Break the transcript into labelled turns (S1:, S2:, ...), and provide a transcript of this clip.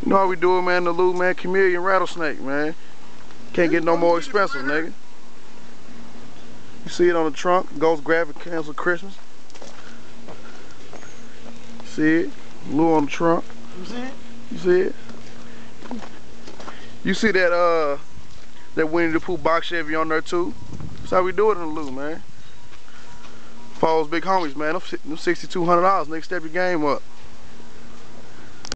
S1: You know how we do it, man, the Lou, man, chameleon rattlesnake, man. Can't get no more expensive, nigga. You see it on the trunk, Ghost Graphic cancel Christmas. See it? Lou on the trunk.
S2: You see it?
S1: You see it? You see that that Winnie the Pooh BoxChevy on there too? That's how we do it in the Lou, man. For those big homies, man, them $6,200, nigga, step your game up.